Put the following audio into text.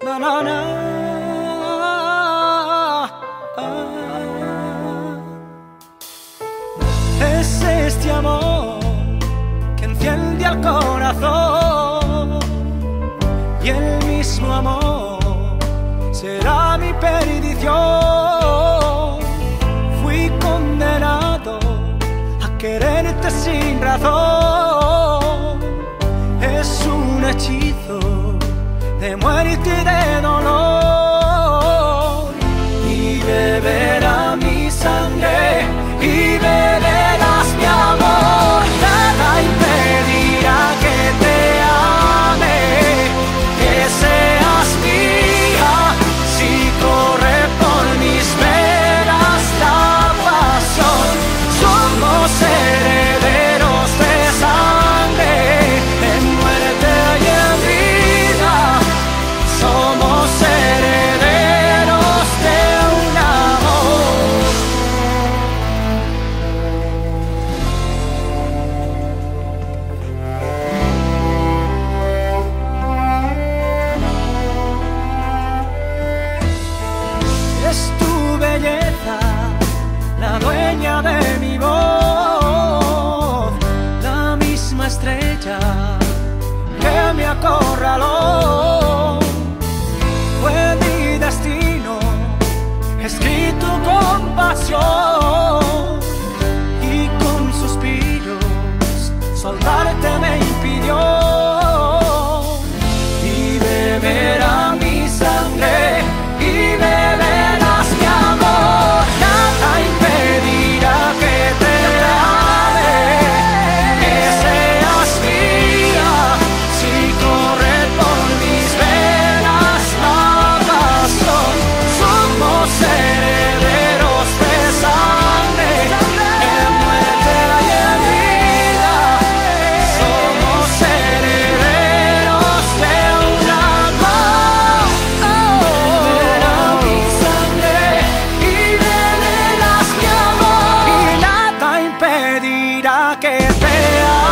Na, na, na. Es este amor que enciende al corazón, y el mismo amor será mi perdición. Fui condenado a quererte sin razón. Es un hechizo de muerte y de dolor. Y beberá mi sangre y beberás mi amor. Nada impedirá que te ame, que seas mía. Si corre por mis venas la pasión, somos herederos de sangre, en muerte y en vida. Somos herederos de un amor. Es tu belleza la dueña de mi voz, la misma estrella que me acorraló. Fue mi destino escrito con pasión, y con suspiros soltarte me impidió. Y beberá mi sangre y beberás mi amor. Nada impedirá que te ame, que seas mía. Si corre por mis venas la pasión, somos herederos de sangre, en muerte y en vida. Somos herederos de un amor. Beberá mi sangre y beberás mi amor. Y nada impedirá que te ame.